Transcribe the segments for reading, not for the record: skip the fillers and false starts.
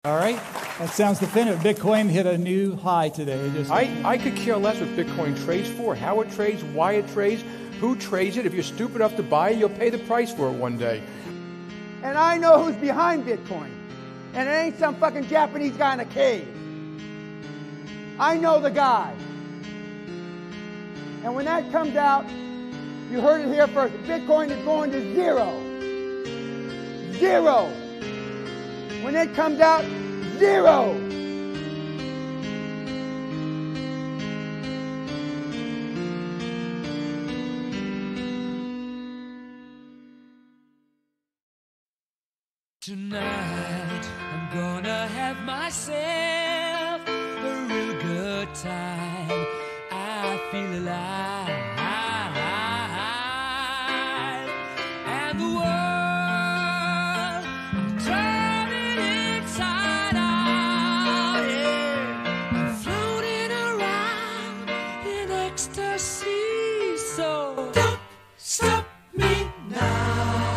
All right, that sounds definitive. Bitcoin hit a new high today. I could care less what Bitcoin trades for, how it trades, why it trades, who trades it. If you're stupid enough to buy it, you'll pay the price for it one day. And I know who's behind Bitcoin. And it ain't some fucking Japanese guy in a cave. I know the guy. And when that comes out, you heard it here first. Bitcoin is going to zero. Zero. When it comes out, zero. Tonight, I'm gonna have myself a real good time. I feel alive. And the world, I'm turning inside out. Yeah. I'm floating around in ecstasy. So don't stop me now.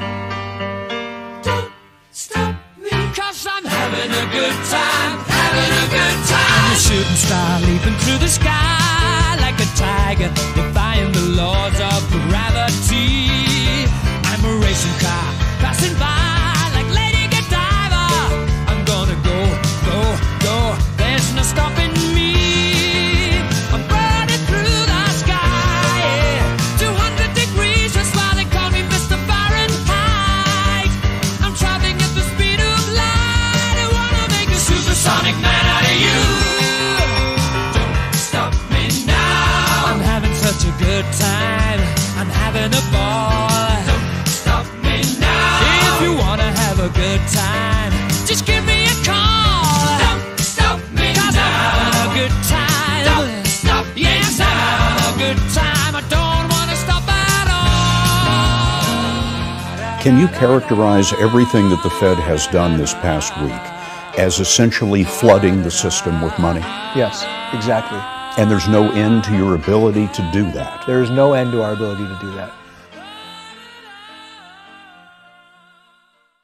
Cause I'm having a good time, having a good time. I'm a shooting star leaping through the sky like a tiger, defying the laws of gravity. I'm a racing car passing by like Lady Godiva. I'm gonna go, go, go. There's no stopping me. I'm burning through the sky, yeah. 200 degrees, that's why they call me Mr. Fahrenheit. I'm traveling at the speed of light. I wanna make a supersonic man out of you. Don't stop me now. I'm having such a good time. I'm having a ball. Don't stop me now. If you wanna have a good time, just give me a call. Don't stop me now. 'Cause I'm having a good time. Don't stop me now. Yes, I'm having a good time. I don't wanna stop at all. Can you characterize everything that the Fed has done this past week as essentially flooding the system with money? Yes, exactly. And there's no end to your ability to do that. There is no end to our ability to do that.